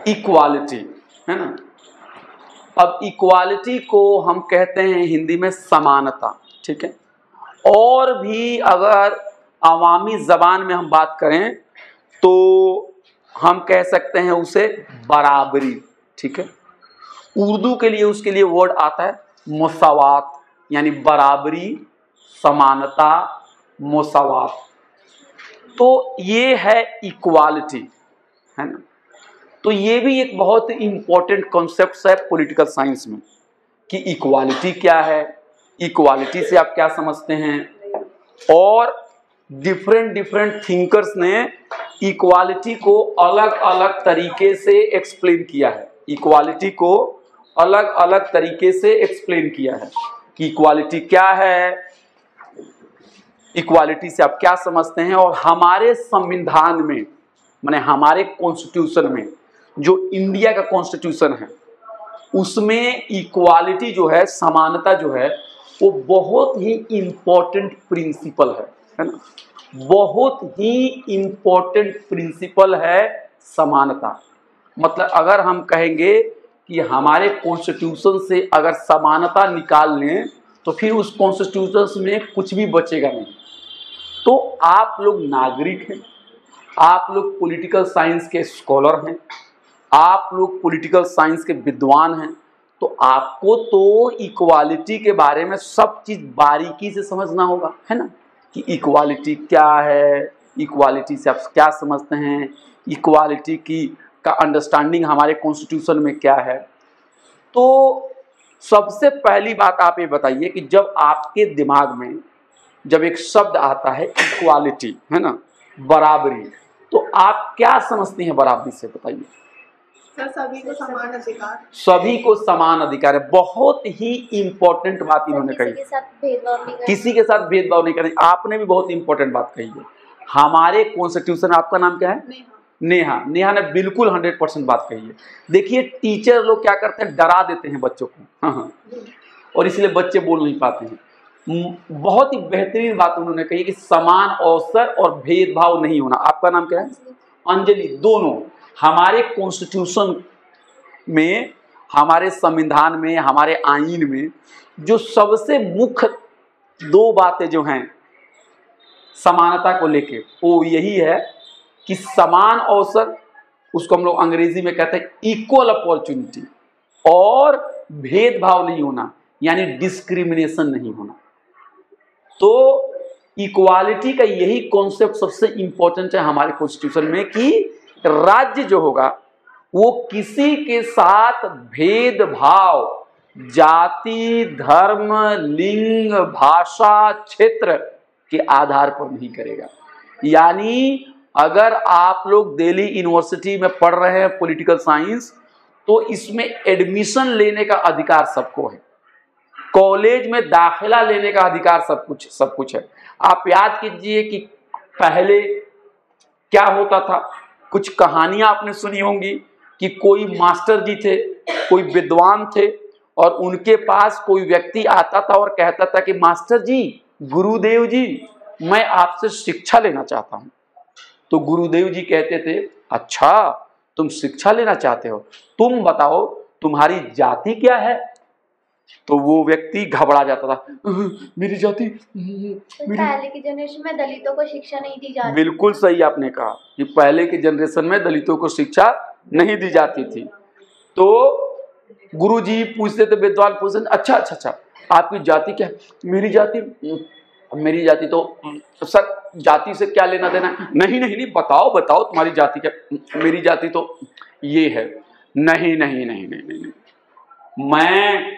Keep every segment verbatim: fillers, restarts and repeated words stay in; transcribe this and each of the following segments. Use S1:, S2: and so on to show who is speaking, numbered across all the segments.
S1: Equality, है ना। अब इक्वालिटी को हम कहते हैं हिंदी में समानता, ठीक है। और भी अगर अवामी ज़बान में हम बात करें तो हम कह सकते हैं उसे बराबरी, ठीक है। उर्दू के लिए उसके लिए वर्ड आता है मुसावात, यानी बराबरी, समानता, मुसावात। तो ये है इक्वालिटी, है ना। तो ये भी एक बहुत इंपॉर्टेंट कॉन्सेप्ट है पॉलिटिकल साइंस में कि इक्वालिटी क्या है, इक्वालिटी से आप क्या समझते हैं। और डिफरेंट डिफरेंट थिंकर्स ने इक्वालिटी को अलग अलग तरीके से एक्सप्लेन किया है, इक्वालिटी को अलग अलग तरीके से एक्सप्लेन किया है कि इक्वालिटी क्या है, इक्वालिटी से आप क्या समझते हैं। और हमारे संविधान में, माने हमारे कॉन्स्टिट्यूशन में, जो इंडिया का कॉन्स्टिट्यूशन है, उसमें इक्वालिटी जो है, समानता जो है, वो बहुत ही इंपॉर्टेंट प्रिंसिपल है, है ना। बहुत ही इंपॉर्टेंट प्रिंसिपल है समानता। मतलब अगर हम कहेंगे कि हमारे कॉन्स्टिट्यूशन से अगर समानता निकाल लें तो फिर उस कॉन्स्टिट्यूशन में कुछ भी बचेगा नहीं। तो आप लोग नागरिक हैं, आप लोग पॉलिटिकल साइंस के स्कॉलर हैं, आप लोग पॉलिटिकल साइंस के विद्वान हैं, तो आपको तो इक्वालिटी के बारे में सब चीज़ बारीकी से समझना होगा, है ना, कि इक्वालिटी क्या है, इक्वालिटी से आप क्या समझते हैं, इक्वालिटी की का अंडरस्टैंडिंग हमारे कॉन्स्टिट्यूशन में क्या है। तो सबसे पहली बात आप ये बताइए कि जब आपके दिमाग में जब एक शब्द आता है इक्वालिटी, है ना, बराबरी, तो आप क्या समझती हैं बराबरी से, बताइए।
S2: सर, सभी को समान अधिकार।
S1: सभी को समान अधिकार है, बहुत ही इंपॉर्टेंट बात इन्होंने कही।
S3: किसी के साथ भेदभाव नहीं,
S1: किसी के साथ भेदभाव नहीं करें। आपने भी बहुत इंपॉर्टेंट बात कही है। हमारे कॉन्स्टिट्यूशन, आपका नाम क्या है?
S2: नेहा।
S1: नेहा नेहा ने बिल्कुल हंड्रेड परसेंट बात कही है। देखिए टीचर लोग क्या करते हैं, डरा देते हैं बच्चों को, हाँ हाँ, और इसलिए बच्चे बोल नहीं पाते हैं। बहुत ही बेहतरीन बात उन्होंने कही कि समान अवसर और भेदभाव नहीं होना। आपका नाम क्या है? अंजलि। दोनों हमारे कॉन्स्टिट्यूशन में, हमारे संविधान में, हमारे आईन में जो सबसे मुख्य दो बातें जो हैं समानता को लेके, वो यही है कि समान अवसर, उसको हम लोग अंग्रेजी में कहते हैं इक्वल अपॉर्चुनिटी, और भेदभाव नहीं होना, यानी डिस्क्रिमिनेशन नहीं होना। तो इक्वालिटी का यही कॉन्सेप्ट सबसे इंपॉर्टेंट है हमारे कॉन्स्टिट्यूशन में कि राज्य जो होगा वो किसी के साथ भेदभाव जाति, धर्म, लिंग, भाषा, क्षेत्र के आधार पर नहीं करेगा। यानी अगर आप लोग दिल्ली यूनिवर्सिटी में पढ़ रहे हैं पॉलिटिकल साइंस, तो इसमें एडमिशन लेने का अधिकार सबको है, कॉलेज में दाखिला लेने का अधिकार सब कुछ सब कुछ है। आप याद कीजिए कि पहले क्या होता था, कुछ कहानियां आपने सुनी होंगी कि कोई मास्टर जी थे, कोई विद्वान थे, और उनके पास कोई व्यक्ति आता था और कहता था कि मास्टर जी, गुरुदेव जी, मैं आपसे शिक्षा लेना चाहता हूं। तो गुरुदेव जी कहते थे, अच्छा तुम शिक्षा लेना चाहते हो, तुम बताओ तुम्हारी जाति क्या है। तो वो व्यक्ति घबरा जाता था, मेरी जाति मेरी...
S3: पहले की जनरेशन में दलितों को शिक्षा नहीं दी जाती।
S1: बिल्कुल सही आपने कहा कि पहले के जनरेशन में दलितों को शिक्षा नहीं दी जाती थी। तो गुरुजी पूछते थे, विद्वान पूछते थे, अच्छा अच्छा अच्छा आपकी जाति क्या है? मेरी जाति मेरी जाति तो सर, जाति से क्या लेना देना? नहीं नहीं नहीं बताओ बताओ तुम्हारी जाति क्या? मेरी जाति तो ये है। नहीं नहीं नहीं नहीं नहीं, नहीं। मैं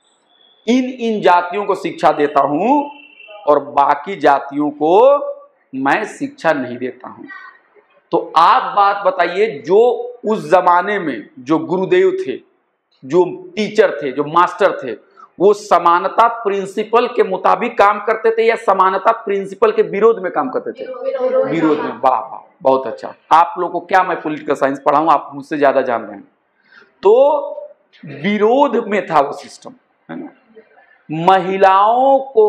S1: इन इन जातियों को शिक्षा देता हूं और बाकी जातियों को मैं शिक्षा नहीं देता हूं। तो आप बात बताइए, जो उस जमाने में जो गुरुदेव थे, जो टीचर थे, जो मास्टर थे, वो समानता प्रिंसिपल के मुताबिक काम करते थे या समानता प्रिंसिपल के विरोध में काम करते थे? विरोध में। वाह वाह, बहुत अच्छा। आप लोगों को क्या मैं पॉलिटिकल साइंस पढ़ाऊं, आप मुझसे ज्यादा जान रहे हैं। तो विरोध में था वो सिस्टम, है ना। महिलाओं को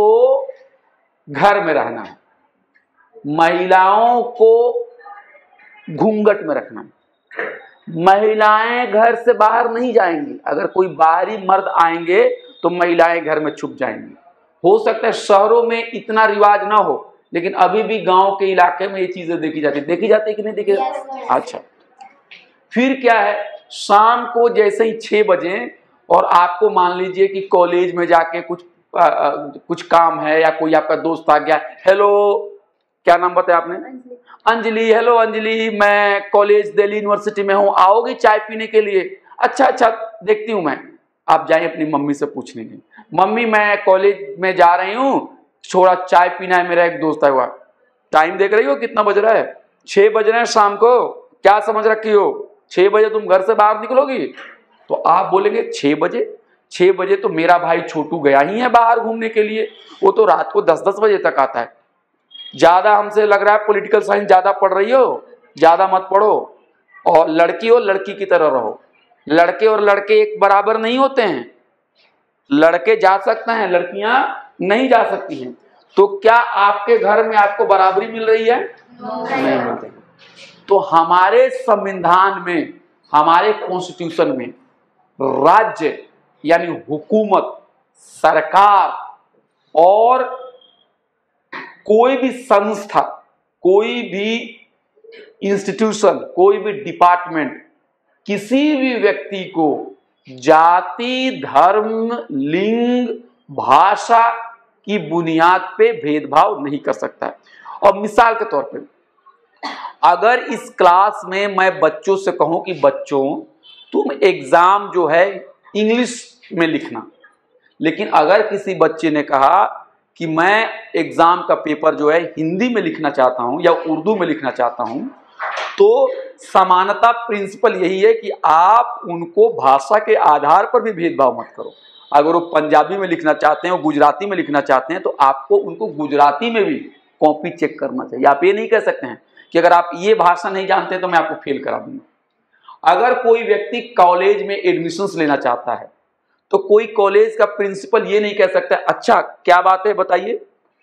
S1: घर में रहना है, महिलाओं को घूंघट में रखना है, महिलाएं घर से बाहर नहीं जाएंगी। अगर कोई बाहरी मर्द आएंगे तो महिलाएं घर में छुप जाएंगी। हो सकता है शहरों में इतना रिवाज ना हो, लेकिन अभी भी गांव के इलाके में ये चीजें देखी जाती है। देखी जाती है कि नहीं देखी जाती?
S3: yes,
S1: अच्छा, फिर क्या है, शाम को जैसे ही छह बजे और आपको मान लीजिए कि कॉलेज में जाके कुछ आ, आ, कुछ काम है या कोई आपका दोस्त आ गया, हेलो क्या नाम बताया आपने? अंजलि। हेलो अंजलि, मैं कॉलेज दिल्ली यूनिवर्सिटी में हूँ, आओगी चाय पीने के लिए? अच्छा अच्छा देखती हूँ मैं। आप जाए अपनी मम्मी से पूछने की, मम्मी मैं कॉलेज में जा रही हूँ, थोड़ा चाय पीना है, मेरा एक दोस्त है हुआ। टाइम देख रही हो कितना बज रहा है? छह बज रहे हैं शाम को। क्या समझ रखी हो छह बजे तुम घर से बाहर निकलोगी? तो आप बोलेंगे छह बजे? छह बजे तो मेरा भाई छोटू गया ही है बाहर घूमने के लिए, वो तो रात को दस दस बजे तक आता है। ज्यादा हमसे लग रहा है पॉलिटिकल साइंस ज्यादा पढ़ रही हो, ज्यादा मत पढ़ो। और लड़की हो लड़की की तरह रहो। लड़के और लड़के एक बराबर नहीं होते हैं। लड़के जा सकते हैं, लड़कियां नहीं जा सकती हैं। तो क्या आपके घर में आपको बराबरी मिल रही है? नहीं मिलती। तो हमारे संविधान में, हमारे कॉन्स्टिट्यूशन में राज्य यानी हुकूमत, सरकार और कोई भी संस्था, कोई भी इंस्टीट्यूशन, कोई भी डिपार्टमेंट किसी भी व्यक्ति को जाति, धर्म, लिंग, भाषा की बुनियाद पे भेदभाव नहीं कर सकता है। और मिसाल के तौर पे अगर इस क्लास में मैं बच्चों से कहूं कि बच्चों तुम एग्जाम जो है इंग्लिश में लिखना, लेकिन अगर किसी बच्चे ने कहा कि मैं एग्जाम का पेपर जो है हिंदी में लिखना चाहता हूं या उर्दू में लिखना चाहता हूं, तो समानता प्रिंसिपल यही है कि आप उनको भाषा के आधार पर भी भेदभाव मत करो। अगर वो पंजाबी में लिखना चाहते हैं, गुजराती में लिखना चाहते हैं, तो आपको उनको गुजराती में भी कॉपी चेक करना चाहिए। आप ये नहीं कह सकते हैं कि अगर आप ये भाषा नहीं जानते तो मैं आपको फेल करा दूंगा। अगर कोई व्यक्ति कॉलेज में एडमिशन्स लेना चाहता है तो कोई कॉलेज का प्रिंसिपल ये नहीं कह सकता अच्छा क्या बात है बताइए,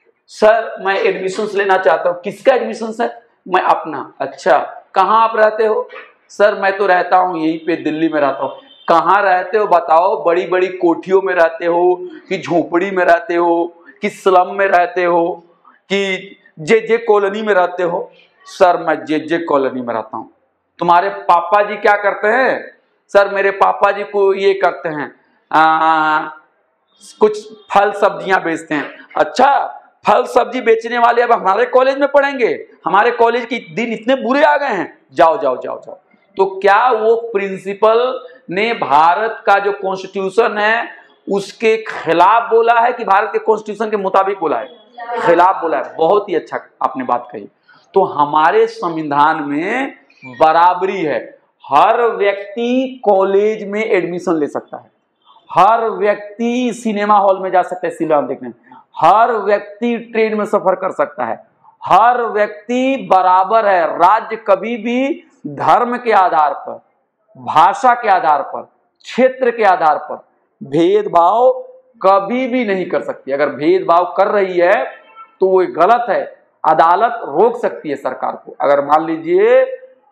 S1: सर मैं एडमिशन्स लेना चाहता हूँ। किसका एडमिशन्स है? मैं अपना। अच्छा कहाँ आप रहते हो? सर मैं तो रहता हूँ यहीं पे दिल्ली में रहता हूँ। कहाँ रहते हो बताओ? बड़ी बड़ी कोठियों में रहते हो कि झोपड़ी में रहते हो कि स्लम में रहते हो कि जे जे कॉलोनी में रहते हो? सर मैं जे जे कॉलोनी में रहता हूँ। तुम्हारे पापा जी क्या करते हैं? सर मेरे पापा जी को ये करते हैं, आ, कुछ फल सब्जियां बेचते हैं। अच्छा फल सब्जी बेचने वाले अब हमारे कॉलेज में पढ़ेंगे? हमारे कॉलेज के दिन इतने बुरे आ गए हैं, जाओ जाओ जाओ जाओ। तो क्या वो प्रिंसिपल ने भारत का जो कॉन्स्टिट्यूशन है उसके खिलाफ बोला है कि भारत के कॉन्स्टिट्यूशन के मुताबिक बोला है? खिलाफ बोला है। बहुत ही अच्छा आपने बात कही। तो हमारे संविधान में बराबरी है। हर व्यक्ति कॉलेज में एडमिशन ले सकता है, हर व्यक्ति सिनेमा हॉल में जा सकता है सिनेमा देखने, हर व्यक्ति ट्रेन में सफर कर सकता है, हर व्यक्ति बराबर है। राज्य कभी भी धर्म के आधार पर, भाषा के आधार पर, क्षेत्र के आधार पर भेदभाव कभी भी नहीं कर सकती। अगर भेदभाव कर रही है तो वो गलत है। अदालत रोक सकती है सरकार को। अगर मान लीजिए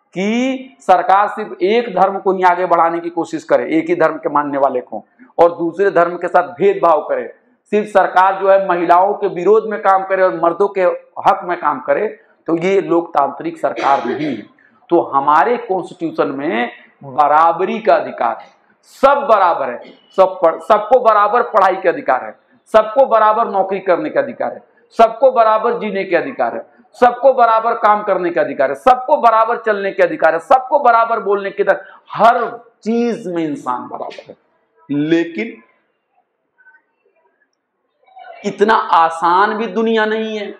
S1: कि सरकार सिर्फ एक धर्म को ही आगे बढ़ाने की कोशिश करे, एक ही धर्म के मानने वाले को, और दूसरे धर्म के साथ भेदभाव करे, सिर्फ सरकार जो है महिलाओं के विरोध में काम करे और मर्दों के हक में काम करे, तो ये लोकतांत्रिक सरकार नहीं है। तो हमारे कॉन्स्टिट्यूशन में बराबरी का अधिकार है। सब बराबर है, सब सबको बराबर पढ़ाई के अधिकार है, सबको बराबर नौकरी करने का अधिकार है, सबको बराबर जीने के अधिकार है, सबको बराबर काम करने का अधिकार है, सबको बराबर चलने के अधिकार है, सबको बराबर बोलने के अधिकार। हर चीज में इंसान बराबर है। लेकिन इतना आसान भी दुनिया नहीं है।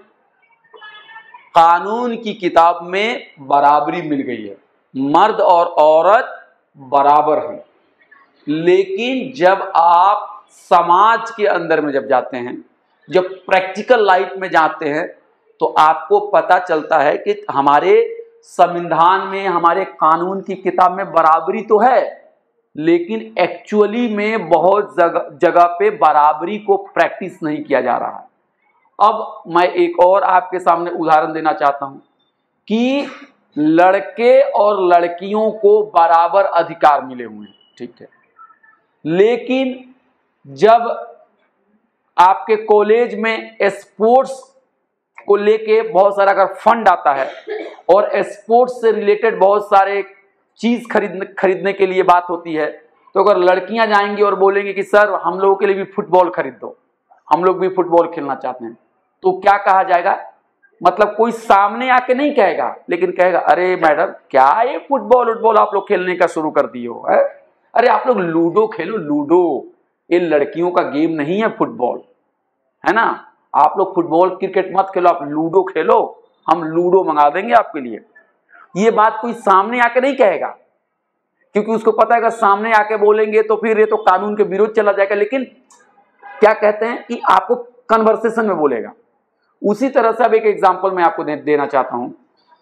S1: कानून की किताब में बराबरी मिल गई है, मर्द और औरत बराबर हैं। लेकिन जब आप समाज के अंदर में जब जाते हैं, जब प्रैक्टिकल लाइफ में जाते हैं, तो आपको पता चलता है कि हमारे संविधान में, हमारे कानून की किताब में बराबरी तो है, लेकिन एक्चुअली में बहुत जगह जगह पे बराबरी को प्रैक्टिस नहीं किया जा रहा है। अब मैं एक और आपके सामने उदाहरण देना चाहता हूं कि लड़के और लड़कियों को बराबर अधिकार मिले हुए हैं, ठीक है। लेकिन जब आपके कॉलेज में स्पोर्ट्स को लेके बहुत सारा अगर फंड आता है और स्पोर्ट्स से रिलेटेड बहुत सारे चीज खरीदने खरीदने के लिए बात होती है, तो अगर लड़कियां जाएंगी और बोलेंगी कि सर हम लोगों के लिए भी फुटबॉल खरीद दो, हम लोग भी फुटबॉल खेलना चाहते हैं, तो क्या कहा जाएगा? मतलब कोई सामने आके नहीं कहेगा, लेकिन कहेगा अरे मैडम क्या ये फुटबॉल वुटबॉल आप लोग खेलने का शुरू कर दिए हो, है? अरे आप लोग लूडो खेलो, लूडो, ये लड़कियों का गेम नहीं है फुटबॉल, है ना। आप लोग फुटबॉल क्रिकेट मत खेलो, आप लूडो खेलो, हम लूडो मंगा देंगे आपके लिए। ये बात कोई सामने आके नहीं कहेगा, क्योंकि उसको पता है अगर सामने आके बोलेंगे तो फिर ये तो कानून के विरोध चला जाएगा। लेकिन क्या कहते हैं कि आपको कन्वर्सेशन में बोलेगा। उसी तरह से अब एक एग्जांपल मैं आपको दे, देना चाहता हूं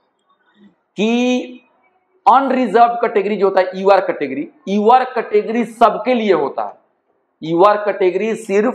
S1: कि अनरिजर्व कैटेगरी जो होता है, यूआर कैटेगरी, यूआर कैटेगरी सबके लिए होता है। यूआर कैटेगरी सिर्फ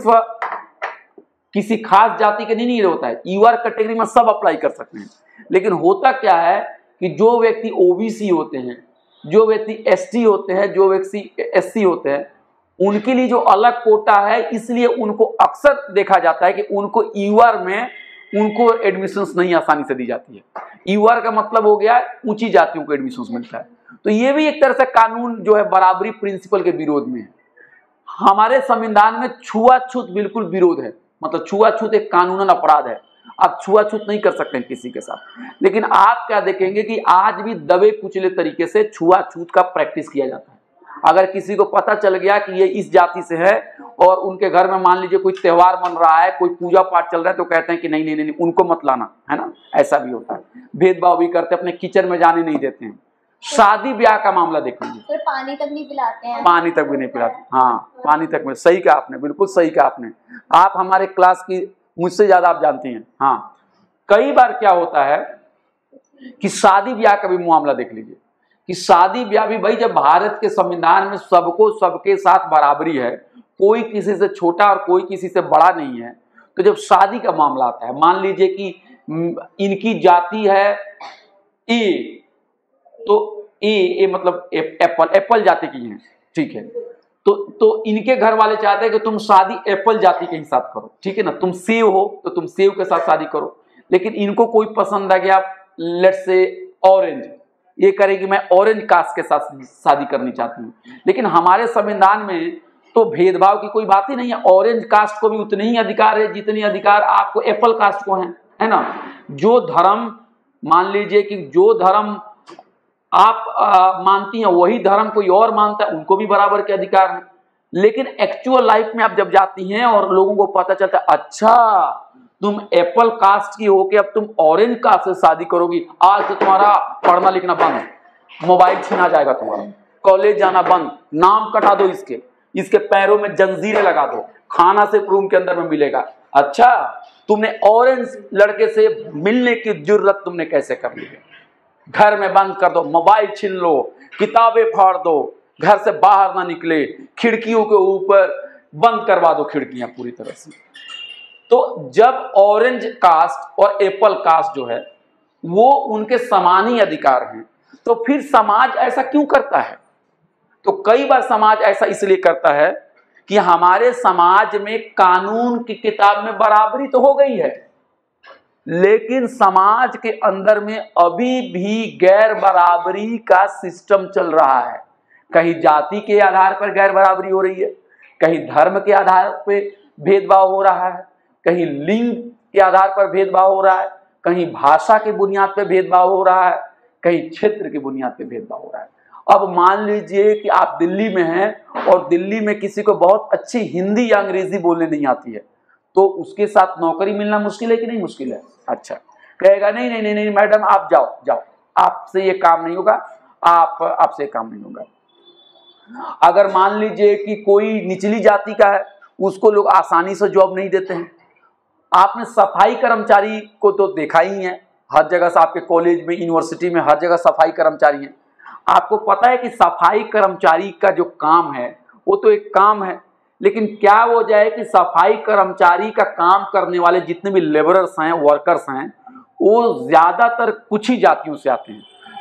S1: किसी खास जाति के नहीं नहीं होता है, यूआर कैटेगरी में सब अप्लाई कर सकते हैं। लेकिन होता क्या है कि जो व्यक्ति ओबीसी होते हैं, जो व्यक्ति एसटी होते हैं, जो व्यक्ति एससी होते हैं, उनके लिए जो अलग कोटा है, इसलिए उनको अक्सर देखा जाता है कि उनको यूआर में उनको एडमिशंस नहीं आसानी से दी जाती है। यूआर का मतलब हो गया ऊंची जातियों को एडमिशंस मिलता है। तो ये भी एक तरह से कानून जो है बराबरी प्रिंसिपल के विरोध में है। हमारे संविधान में छुआछूत बिल्कुल विरोध है, मतलब छुआछूत एक कानूनन अपराध है, आप छुआछूत नहीं कर सकते हैं किसी के साथ। लेकिन आप क्या देखेंगे कि आज भी दबे कुचले तरीके से छुआछूत का प्रैक्टिस किया जाता है। अगर किसी को पता चल गया कि ये इस जाति से है और उनके घर में मान लीजिए कोई त्योहार बन रहा है, कोई पूजा पाठ चल रहा है, तो कहते हैं कि नहीं नहीं नहीं उनको मत लाना, है ना। ऐसा भी होता है, भेदभाव भी करते हैं, अपने किचन में जाने नहीं देते हैं। शादी ब्याह का मामला देख लीजिए,
S3: फिर पानी तक नहीं पिलाते हैं,
S1: पानी तक भी नहीं पिलाते। हाँ, पानी तक में, सही कहा आपने, बिल्कुल सही कहा आपने। आप हमारे क्लास की मुझसे ज्यादा आप जानती हैं। हाँ, कई बार क्या होता है कि शादी ब्याह का भी मामला देख लीजिए कि शादी ब्याह भी, भाई जब भारत के संविधान में सबको सबके साथ बराबरी है, कोई किसी से छोटा और कोई किसी से बड़ा नहीं है, तो जब शादी का मामला आता है, मान लीजिए कि इनकी जाति है ए, तो ए, ए मतलब एप्पल एप्पल जाति की है, ठीक है, तो तो इनके घर वाले चाहते हैं कि तुम शादी एप्पल जाति के ही साथ करो, ठीक है ना। तुम सेव हो तो तुम सेव के साथ शादी करो। लेकिन इनको कोई पसंद आ गया, लेट्स से ऑरेंज, ये करे कि मैं ऑरेंज कास्ट के साथ शादी करनी चाहती हूँ। लेकिन हमारे संविधान में तो भेदभाव की कोई बात ही नहीं है। ऑरेंज कास्ट को भी उतने ही अधिकार है जितने अधिकार आपको एप्पल कास्ट को हैं, है ना। जो धर्म, मान लीजिए कि जो धर्म आप आ, मानती हैं वही धर्म कोई और मानता है, उनको भी बराबर के अधिकार हैं। लेकिन एक्चुअल लाइफ में आप जब जाती हैं और लोगों को पता चलता है अच्छा तुम एप्पल कास्ट की हो के अब तुम ऑरेंज कास्ट से शादी करोगी, आज से तुम्हारा पढ़ना लिखना बंद, मोबाइल छीना जाएगा तुम्हारा, कॉलेज जाना बंद, नाम कटा दो इसके, इसके पैरों में जंजीरें लगा दो, खाना सिर्फ रूम के अंदर में मिलेगा। अच्छा, तुमने ऑरेंज लड़के से मिलने की जरूरत तुमने कैसे कर ली है? घर में बंद कर दो, मोबाइल छीन लो, किताबें फाड़ दो, घर से बाहर ना निकले, खिड़कियों के ऊपर बंद करवा दो खिड़कियां पूरी तरह से। तो जब ऑरेंज कास्ट और एप्पल कास्ट जो है वो उनके समान ही अधिकार हैं, तो फिर समाज ऐसा क्यों करता है? तो कई बार समाज ऐसा इसलिए करता है कि हमारे समाज में कानून की किताब में बराबरी तो हो गई है, लेकिन समाज के अंदर में अभी भी गैर बराबरी का सिस्टम चल रहा है। कहीं जाति के आधार पर गैर बराबरी हो रही है, कहीं धर्म के आधार पर भेदभाव हो रहा है, कहीं लिंग के आधार पर भेदभाव हो रहा है, कहीं भाषा के बुनियाद पर भेदभाव हो रहा है, कहीं क्षेत्र की बुनियाद पर भेदभाव हो रहा है। अब मान लीजिए कि आप दिल्ली में हैं और दिल्ली में किसी को बहुत अच्छी हिंदी या अंग्रेजी बोलने नहीं आती है, तो उसके साथ नौकरी मिलना मुश्किल है कि नहीं मुश्किल है? अच्छा, कहेगा नहीं नहीं नहीं नहीं मैडम आप जाओ जाओ, आपसे ये काम नहीं होगा, आप आपसे ये काम नहीं होगा। अगर मान लीजिए कि कोई निचली जाति का है, उसको लोग आसानी से जॉब नहीं देते हैं। आपने सफाई कर्मचारी को तो देखा ही है, हर जगह से, आपके कॉलेज में, यूनिवर्सिटी में, हर जगह सफाई कर्मचारी हैं। आपको पता है कि सफाई कर्मचारी का जो काम है वो तो एक काम है, लेकिन क्या हो जाए कि सफाई कर्मचारी का काम करने वाले जितने भी लेबरर्स हैं, वर्कर्स हैं, वो ज्यादातर कुछ ही जातियों से आते हैं।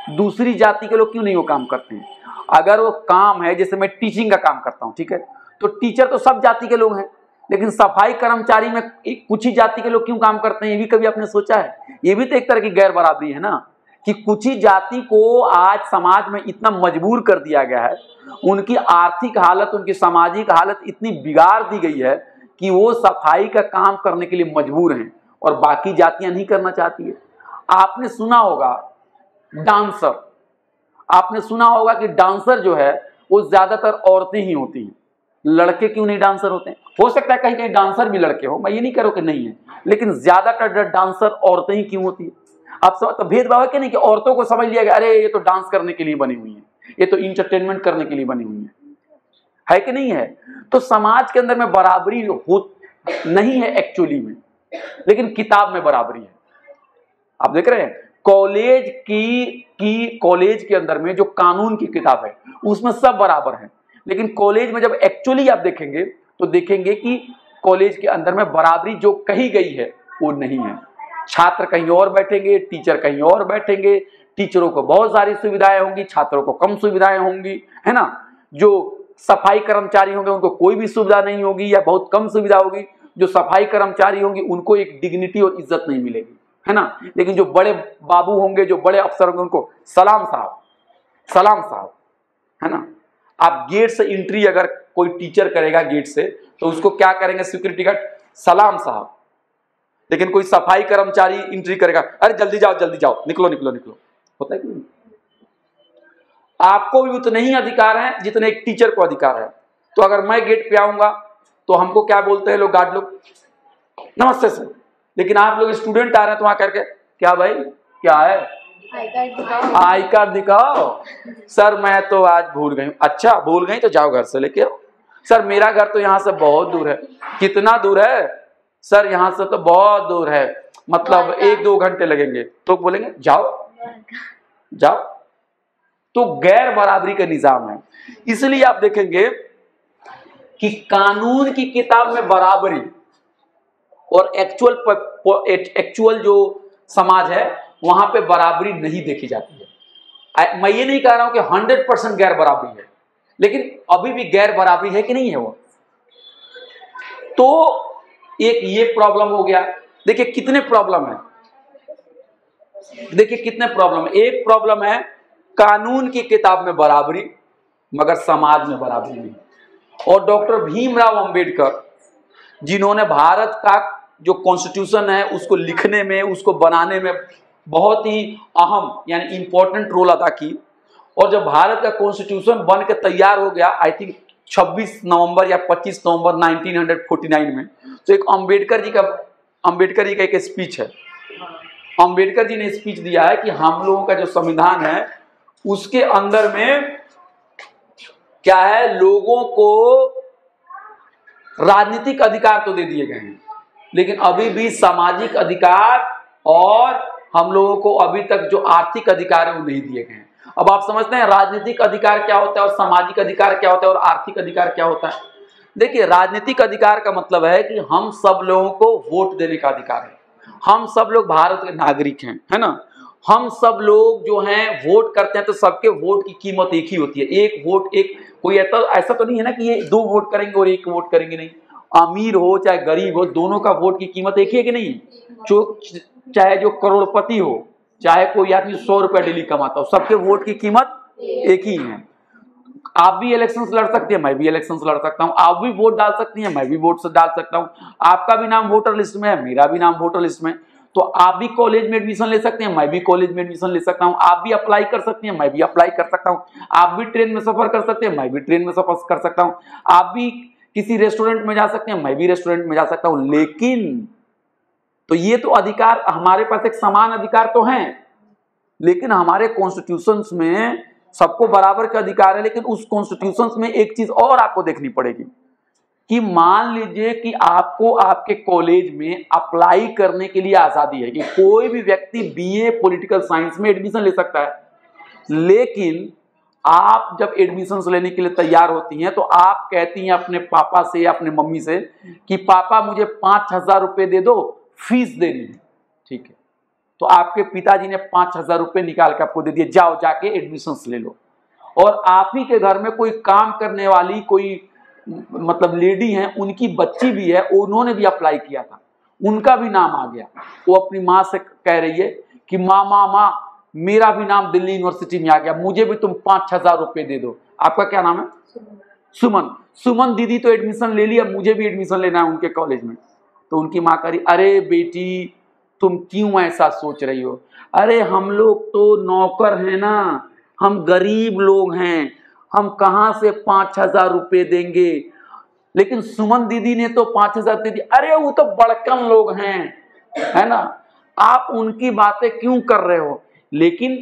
S1: दूसरी जाति के लोग क्यों नहीं वो काम करते हैं? अगर वो काम है, जैसे मैं टीचिंग का काम करता हूँ, ठीक है, तो टीचर तो सब जाति के लोग हैं, लेकिन सफाई कर्मचारी में कुछ ही जाति के लोग क्यों काम करते हैं? ये भी कभी आपने सोचा है? ये भी तो एक तरह की गैर बराबरी है ना, कि कुछ ही जाति को आज समाज में इतना मजबूर कर दिया गया है, उनकी आर्थिक हालत, उनकी सामाजिक हालत इतनी बिगाड़ दी गई है कि वो सफाई का काम करने के लिए मजबूर हैं और बाकी जातियां नहीं करना चाहती है। आपने सुना होगा डांसर, आपने सुना होगा कि डांसर जो है वो ज्यादातर औरतें ही होती हैं, लड़के क्यों नहीं डांसर होते हैं? हो सकता है कहीं कहीं डांसर भी लड़के हो, मैं ये नहीं कह रहा हूं कि नहीं है, लेकिन ज्यादातर डांसर औरतें ही क्यों होती है? आप समझ, तो भेदभाव है कि नहीं, कि औरतों को समझ लिया गया, अरे ये तो डांस करने के लिए बनी हुई है, ये तो इंटरटेनमेंट करने के लिए बनी हुई है, है कि नहीं है? तो समाज के अंदर में बराबरी हो नहीं है एक्चुअली में, लेकिन किताब में बराबरी है। आप देख रहे हैं कॉलेज की की कॉलेज के अंदर में जो कानून की किताब है उसमें सब बराबर है, लेकिन कॉलेज में जब एक्चुअली आप देखेंगे तो देखेंगे कि कॉलेज के अंदर में बराबरी जो कही गई है वो नहीं है। छात्र कहीं और बैठेंगे, टीचर कहीं और बैठेंगे, टीचरों को बहुत सारी सुविधाएं होंगी, छात्रों को कम सुविधाएं होंगी, है ना। जो सफाई कर्मचारी होंगे उनको कोई भी सुविधा नहीं होगी या बहुत कम सुविधा होगी, जो सफाई कर्मचारी होंगे उनको एक डिग्निटी और इज्जत नहीं मिलेगी, है ना। लेकिन जो बड़े बाबू होंगे, जो बड़े अफसर होंगे, उनको सलाम साहब, सलाम साहब, है ना। आप गेट से एंट्री अगर कोई टीचर करेगा गेट से, तो उसको क्या करेंगे सिक्योरिटी गार्ड, सलाम साहब। लेकिन कोई सफाई कर्मचारी एंट्री करेगा, अरे जल्दी जाओ जल्दी जाओ, निकलो निकलो निकलो, होता है कि नहीं? आपको भी उतने ही अधिकार हैं जितने एक टीचर को अधिकार है। तो अगर मैं गेट पे आऊंगा तो हमको क्या बोलते हैं लोग, गार्ड लोग, नमस्ते सर। लेकिन आप लोग स्टूडेंट आ रहे हैं तो वहां करके, क्या भाई क्या है,
S3: आई कार्ड दिखाओ,
S1: आई कार्ड दिखाओ। सर मैं तो आज भूल गई। अच्छा भूल गई तो जाओ घर से लेके आओ। सर मेरा घर तो यहाँ से बहुत दूर है। कितना दूर है? सर यहाँ से तो बहुत दूर है, मतलब एक दो घंटे लगेंगे। तो बोलेंगे जाओ जाओ। तो गैर बराबरी का निजाम है। इसलिए आप देखेंगे कि कानून की किताब में बराबरी और एक्चुअल एक्चुअल जो समाज है वहां पे बराबरी नहीं देखी जाती है। मैं ये नहीं कह रहा हूं कि हंड्रेड परसेंट गैर बराबरी है, लेकिन अभी भी गैर बराबरी है कि नहीं है वो। तो एक ये प्रॉब्लम हो गया। देखिए कितने प्रॉब्लम है, देखिए कितने प्रॉब्लम है। एक प्रॉब्लम है कानून की किताब में बराबरी मगर समाज में बराबरी नहीं। और डॉक्टर भीमराव अंबेडकर जिन्होंने भारत का जो कॉन्स्टिट्यूशन है उसको लिखने में, उसको बनाने में बहुत ही अहम यानी इंपॉर्टेंट रोल अदा की। और जब भारत का कॉन्स्टिट्यूशन बन के तैयार हो गया, आई थिंक छब्बीस नवंबर या पच्चीस नवंबर उन्नीस सौ उनचास में, तो एक अंबेडकर जी का अंबेडकर जी का एक स्पीच है। अंबेडकर जी ने स्पीच दिया है कि हम लोगों का जो संविधान है उसके अंदर में क्या है, लोगों को राजनीतिक अधिकार तो दे दिए गए हैं, लेकिन अभी भी सामाजिक अधिकार और हम लोगों को अभी तक जो आर्थिक अधिकार है वो नहीं दिए गए हैं। अब आप समझते हैं राजनीतिक अधिकार क्या होता है और सामाजिक अधिकार क्या होता है और आर्थिक अधिकार क्या होता है। देखिए राजनीतिक अधिकार का मतलब है कि हम सब लोगों को वोट देने का अधिकार है। हम सब लोग भारत के नागरिक हैं, है ना। हम सब लोग जो हैं वोट करते हैं, तो सबके वोट की कीमत एक ही होती है। एक वोट एक कोई ऐसा ऐसा तो नहीं है ना कि ये दो वोट करेंगे और एक वोट करेंगे, नहीं। अमीर हो चाहे गरीब हो, दोनों का वोट की कीमत एक ही है कि नहीं। जो चाहे जो करोड़पति हो, चाहे कोई आदमी सौ रुपया डेली कमाता हो, सबके वोट की कीमत एक ही है। आप भी इलेक्शंस लड़ सकते हैं, मैं भी इलेक्शंस लड़ सकता हूं। आप भी वोट डाल सकती हैं, मैं भी वोट से डाल सकता हूं। आपका भी नाम वोटर लिस्ट में है, मेरा भी नाम वोटर लिस्ट में। तो आप भी कॉलेज में एडमिशन ले सकते हैं, मैं भी कॉलेज में एडमिशन ले सकता हूं। आप भी अप्लाई कर सकती हैं, मैं भी अप्लाई कर सकता हूं। आप भी ट्रेन में सफर कर सकते हैं, मैं भी ट्रेन में सफर कर सकता हूं। आप भी किसी रेस्टोरेंट में जा सकते हैं, मैं भी रेस्टोरेंट में जा सकता हूं। लेकिन तो ये तो अधिकार हमारे पास एक समान अधिकार तो हैं, लेकिन हमारे कॉन्स्टिट्यूशंस में सबको बराबर का अधिकार है। लेकिन उस कॉन्स्टिट्यूशंस में एक चीज और आपको देखनी पड़ेगी कि मान लीजिए कि आपको आपके कॉलेज में अप्लाई करने के लिए आजादी है कि कोई भी व्यक्ति बीए पॉलिटिकल साइंस में एडमिशन ले सकता है, लेकिन आप जब एडमिशन लेने के लिए तैयार होती हैं तो आप कहती हैं अपने पापा से या अपने मम्मी से कि पापा मुझे पांच हजार रुपये दे दो, फीस देनी है, ठीक है। तो आपके पिताजी ने पाँच हजार रुपये निकाल के आपको दे दिए, जाओ जाके एडमिशन ले लो। और आप ही के घर में कोई काम करने वाली कोई मतलब लेडी है, उनकी बच्ची भी है, उन्होंने भी अप्लाई किया था, उनका भी नाम आ गया। वो अपनी माँ से कह रही है कि माँ माँ माँ मेरा भी नाम दिल्ली यूनिवर्सिटी में आ गया, मुझे भी तुम पाँच हजार रुपये दे दो। आपका क्या नाम है? सुमन। सुमन दीदी तो एडमिशन ले लिया, मुझे भी एडमिशन लेना है उनके कॉलेज में। तो उनकी माँ कह रही, अरे बेटी तुम क्यों ऐसा सोच रही हो? अरे हम लोग तो नौकर हैं ना, हम गरीब लोग हैं, हम कहाँ से पाँच हजार रुपये देंगे। लेकिन सुमन दीदी ने तो पाँच हजार दे दिया। अरे वो तो बड़कन लोग हैं, है ना, आप उनकी बातें क्यों कर रहे हो? लेकिन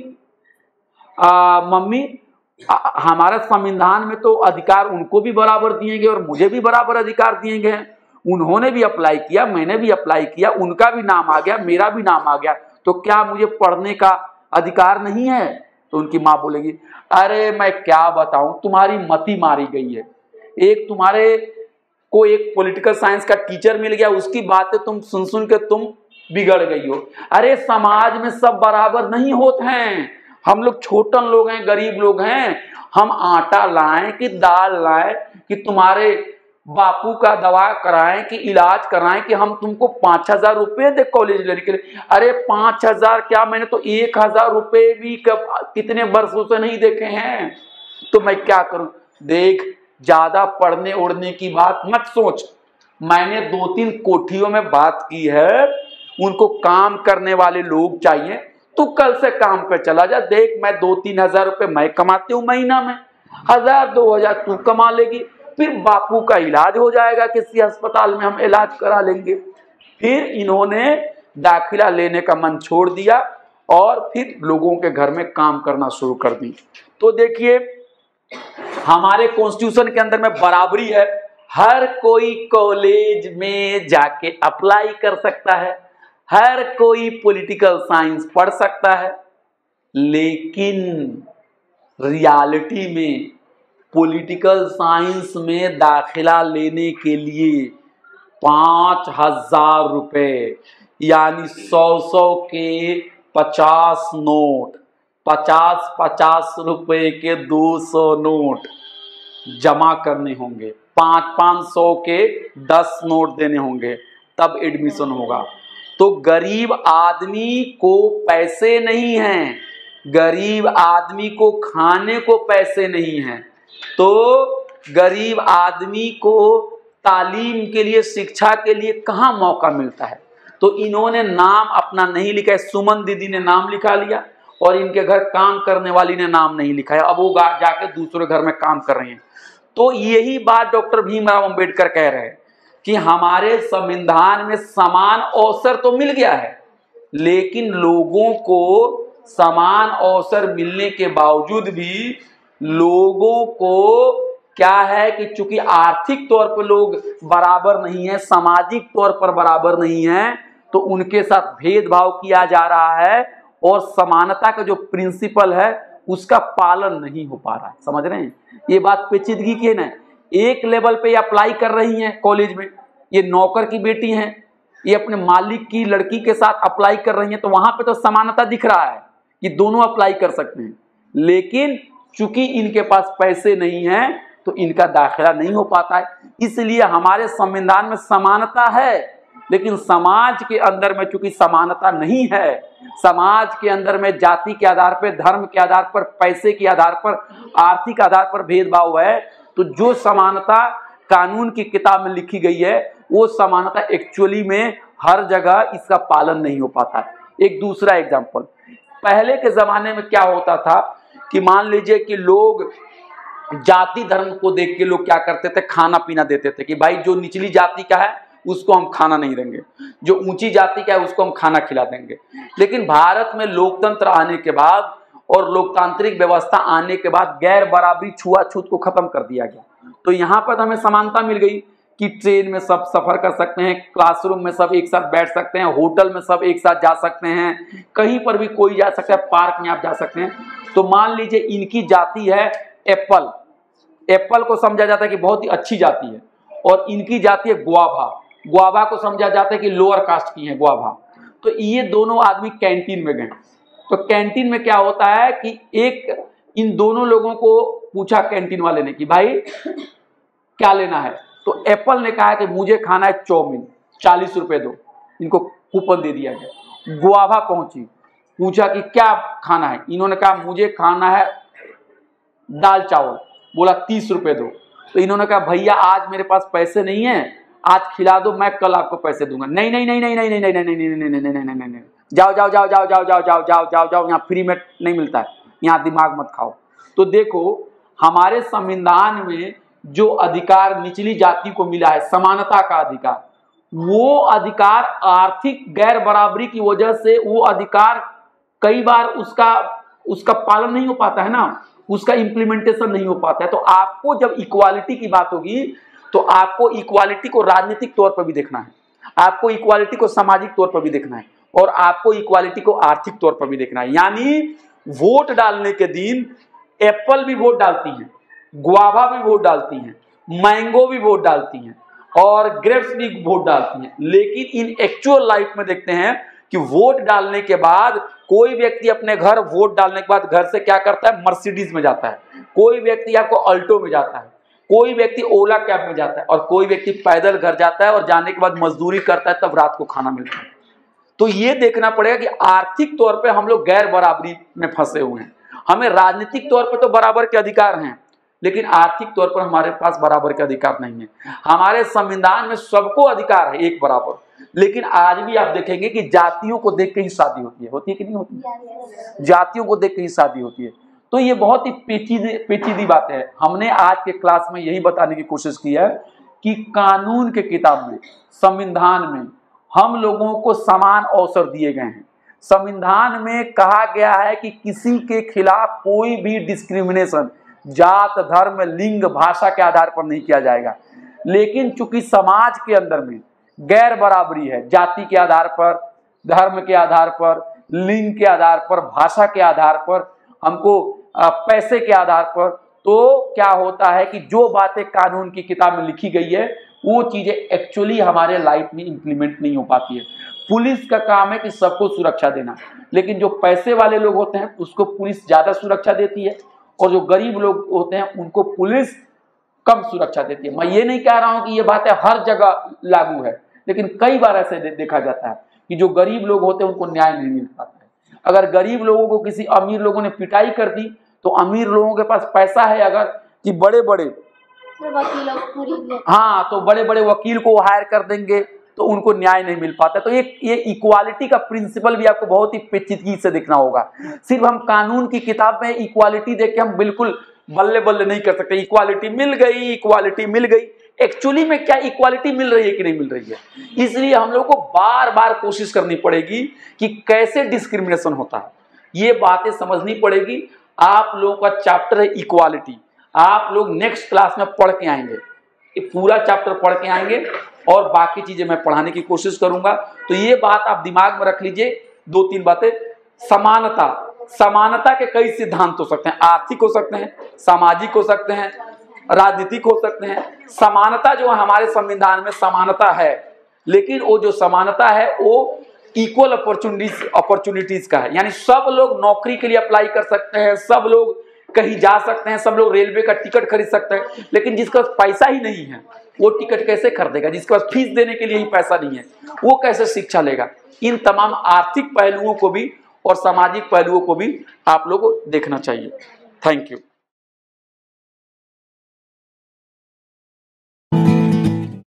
S1: आ, मम्मी आ, हमारा संविधान में तो अधिकार उनको भी बराबर दिए गए और मुझे भी बराबर अधिकार दिए गए हैं। उन्होंने भी अप्लाई किया, मैंने भी अप्लाई किया, उनका भी नाम आ गया, मेरा भी नाम आ गया, तो क्या मुझे पढ़ने का अधिकार नहीं है? तो उनकी माँ बोलेगी, अरे मैं क्या बताऊं, तुम्हारी मति मारी गई है। एक तुम्हारे को एक पॉलिटिकल साइंस का टीचर मिल गया, उसकी बातें तुम सुन सुन के तुम बिगड़ गई हो। अरे समाज में सब बराबर नहीं होते हैं, हम लोग छोटन लोग हैं, गरीब लोग हैं। हम आटा लाएं कि दाल लाएं कि तुम्हारे बापू का दवा कराएं कि इलाज कराएं कि हम तुमको पांच हजार रुपये दे कॉलेज लेने के लिए? अरे पांच हजार क्या, मैंने तो एक हजार रुपये भी कब कितने वर्षों से नहीं देखे हैं। तो मैं क्या करूं? देख, ज्यादा पढ़ने उड़ने की बात मत सोच। मैंने दो तीन कोठियों में बात की है, उनको काम करने वाले लोग चाहिए। तू कल से काम पे चला जा, देख मैं दो तीन हजार रुपये मैं कमाती हूँ महीना में, हजार दो हजार तू कमा लेगी, फिर बापू का इलाज हो जाएगा, किसी अस्पताल में हम इलाज करा लेंगे। फिर इन्होंने दाखिला लेने का मन छोड़ दिया और फिर लोगों के घर में काम करना शुरू कर दी। तो देखिए, हमारे कॉन्स्टिट्यूशन के अंदर में बराबरी है, हर कोई कॉलेज में जाके अप्लाई कर सकता है, हर कोई पॉलिटिकल साइंस पढ़ सकता है। लेकिन रियलिटी में पॉलिटिकल साइंस में दाखिला लेने के लिए पाँच हजार रुपये यानी सौ सौ के पचास नोट, पचास पचास रुपए के दो सौ नोट जमा करने होंगे, पाँच पाँच सौ के दस नोट देने होंगे, तब एडमिशन होगा। तो गरीब आदमी को पैसे नहीं हैं, गरीब आदमी को खाने को पैसे नहीं हैं, तो गरीब आदमी को तालीम के लिए, शिक्षा के लिए कहाँ मौका मिलता है? तो इन्होंने नाम अपना नहीं लिखा है। सुमन दीदी ने नाम लिखा लिया और इनके घर काम करने वाली ने नाम नहीं लिखा है, अब वो जाके दूसरे घर में काम कर रही हैं। तो यही बात डॉक्टर भीमराव अंबेडकर कह रहे हैं कि हमारे संविधान में समान अवसर तो मिल गया है, लेकिन लोगों को समान अवसर मिलने के बावजूद भी लोगों को क्या है कि चूंकि आर्थिक तौर पर लोग बराबर नहीं है, सामाजिक तौर पर बराबर नहीं है, तो उनके साथ भेदभाव किया जा रहा है और समानता का जो प्रिंसिपल है उसका पालन नहीं हो पा रहा है। समझ रहे हैं? ये बात पेचीदगी की है ना। एक लेवल पे अप्लाई कर रही हैं कॉलेज में, ये नौकर की बेटी हैं, ये अपने मालिक की लड़की के साथ अप्लाई कर रही हैं, तो वहां पे तो समानता दिख रहा है कि दोनों अप्लाई कर सकते हैं। लेकिन चूंकि इनके पास पैसे नहीं हैं तो इनका दाखिला नहीं हो पाता है। इसलिए हमारे संविधान में समानता है, लेकिन समाज के अंदर में चूंकि समानता नहीं है, समाज के अंदर में जाति के आधार पर, धर्म के आधार पर, पैसे के आधार पर, आर्थिक आधार पर भेदभाव है, तो जो समानता कानून की किताब में लिखी गई है वो समानता एक्चुअली में हर जगह इसका पालन नहीं हो पाता है। एक दूसरा एग्जाम्पल, पहले के जमाने में क्या होता था कि मान लीजिए कि लोग जाति धर्म को देख के लोग क्या करते थे, खाना पीना देते थे कि भाई जो निचली जाति का है उसको हम खाना नहीं देंगे, जो ऊंची जाति का है उसको हम खाना खिला देंगे। लेकिन भारत में लोकतंत्र आने के बाद और लोकतांत्रिक व्यवस्था आने के बाद गैर बराबरी, छुआछूत को खत्म कर दिया गया। तो यहाँ पर हमें समानता मिल गई कि ट्रेन में सब सफर कर सकते हैं, क्लासरूम में सब एक साथ बैठ सकते हैं, होटल में सब एक साथ जा सकते हैं, कहीं पर भी कोई जा सकता है, पार्क में आप जा सकते हैं। तो मान लीजिए इनकी जाति है एप्पल, एप्पल को समझा जाता है कि बहुत ही अच्छी जाति है, और इनकी जाति है गुआवा, गुआवा को समझा जाता है कि लोअर कास्ट की है गुआवा। तो ये दोनों आदमी कैंटीन में गए। तो कैंटीन में क्या होता है कि एक इन दोनों लोगों को पूछा कैंटीन वाले ने कि भाई क्या लेना है, तो एप्पल ने कहा कि मुझे खाना है चाउमीन, चालीस रुपए दो, इनको कूपन दे दिया गया। गुआवा पहुंची, पूछा कि क्या खाना है, इन्होंने कहा मुझे खाना है दाल चावल, बोला तीस रुपए दो। तो इन्होंने कहा भैया आज मेरे पास पैसे नहीं है, आज खिला दो, मैं कल आपको पैसे दूंगा। नहीं नहीं नहीं नहीं नहीं नहीं नहीं नहीं नहीं नहीं नहीं नहीं नहीं नहीं जाओ जाओ जाओ जाओ जाओ जाओ जाओ जाओ जाओ जाओ, यहाँ फ्री में नहीं मिलता है, यहाँ दिमाग मत खाओ। तो देखो हमारे संविधान में जो अधिकार निचली जाति को मिला है, समानता का अधिकार, वो अधिकार आर्थिक गैर बराबरी की वजह से वो अधिकार कई बार उसका उसका पालन नहीं हो पाता है ना, उसका इम्प्लीमेंटेशन नहीं हो पाता है। तो आपको जब इक्वालिटी की बात होगी तो आपको इक्वालिटी को राजनीतिक तौर पर भी देखना है, आपको इक्वालिटी को सामाजिक तौर पर भी देखना है, और आपको इक्वालिटी को आर्थिक तौर पर भी देखना है। यानी वोट डालने के दिन एप्पल भी वोट डालती हैं, गुआवा भी वोट डालती हैं, मैंगो भी वोट डालती हैं, और ग्रेप्स भी वोट डालती हैं। लेकिन इन एक्चुअल लाइफ में देखते हैं कि वोट डालने के बाद कोई व्यक्ति अपने घर वोट डालने के बाद घर से क्या करता है, मर्सिडीज में जाता है, कोई व्यक्ति आपको अल्टो में जाता है, कोई व्यक्ति ओला कैब में जाता है, और कोई व्यक्ति पैदल घर जाता है और जाने के बाद मजदूरी करता है, तब रात को खाना मिलता है। तो ये देखना पड़ेगा कि आर्थिक तौर पे हम लोग गैर बराबरी में फंसे हुए हैं। हमें राजनीतिक तौर पे तो बराबर के अधिकार हैं, लेकिन आर्थिक तौर पर हमारे पास बराबर के अधिकार नहीं है। हमारे संविधान में सबको अधिकार है एक बराबर, लेकिन आज भी आप देखेंगे कि जातियों को देख के ही शादी होती है, होती है कि नहीं होती है? जातियों को देख के ही शादी होती है। तो ये बहुत ही पेचीदी पेचीदी बात है। हमने आज के क्लास में यही बताने की कोशिश की है कि कानून के किताब में, संविधान में हम लोगों को समान अवसर दिए गए हैं। संविधान में कहा गया है कि किसी के खिलाफ कोई भी डिस्क्रिमिनेशन जात, धर्म, लिंग, भाषा के आधार पर नहीं किया जाएगा। लेकिन चूंकि समाज के अंदर में गैर बराबरी है, जाति के आधार पर, धर्म के आधार पर, लिंग के आधार पर, भाषा के आधार पर, हमको पैसे के आधार पर, तो क्या होता है कि जो बातें कानून की किताब में लिखी गई है वो चीजें एक्चुअली हमारे लाइफ में इंप्लीमेंट नहीं हो पाती है। पुलिस का काम है कि सबको सुरक्षा देना, लेकिन जो पैसे वाले लोग होते हैं उसको पुलिस ज्यादा सुरक्षा देती है, और जो गरीब लोग होते हैं उनको पुलिस कम सुरक्षा देती है। मैं ये नहीं कह रहा हूं कि ये बातें हर जगह लागू है, लेकिन कई बार ऐसे दे, देखा जाता है कि जो गरीब लोग होते हैं उनको न्याय नहीं मिल पाता है। अगर गरीब लोगों को किसी अमीर लोगों ने पिटाई कर दी तो अमीर लोगों के पास पैसा है अगर कि बड़े बड़े हाँ तो बड़े बड़े वकील को हायर कर देंगे तो उनको न्याय नहीं मिल पाता। तो ये ये इक्वालिटी का प्रिंसिपल भी आपको बहुत ही पेचीदगी से देखना होगा। सिर्फ हम कानून की किताब में इक्वालिटी देख के हम बिल्कुल बल्ले बल्ले नहीं कर सकते, इक्वालिटी मिल गई, इक्वालिटी मिल गई। एक्चुअली में क्या इक्वालिटी मिल रही है कि नहीं मिल रही है? इसलिए हम लोग को बार बार कोशिश करनी पड़ेगी कि कैसे डिस्क्रिमिनेशन होता है, ये बातें समझनी पड़ेगी। आप लोगों का चैप्टर है इक्वालिटी, आप लोग नेक्स्ट क्लास में पढ़ के आएंगे, ये पूरा चैप्टर पढ़ के आएंगे और बाकी चीजें मैं पढ़ाने की कोशिश करूंगा। तो ये बात आप दिमाग में रख लीजिए, दो तीन बातें। समानता, समानता के कई सिद्धांत हो सकते हैं, आर्थिक हो सकते हैं, सामाजिक हो सकते हैं, राजनीतिक हो सकते हैं। समानता जो हमारे संविधान में समानता है, लेकिन वो जो समानता है वो इक्वल अपॉर्चुनिटीज अपॉर्चुनिटीज का है, यानी सब लोग नौकरी के लिए अप्लाई कर सकते हैं, सब लोग कहीं जा सकते हैं, सब लोग रेलवे का टिकट खरीद सकते हैं। लेकिन जिसके पास पैसा ही नहीं है वो टिकट कैसे खरीदेगा? जिसके पास फीस देने के लिए ही पैसा नहीं है वो कैसे शिक्षा लेगा? इन तमाम आर्थिक पहलुओं को भी और सामाजिक पहलुओं को भी आप लोगों को देखना चाहिए। Thank you.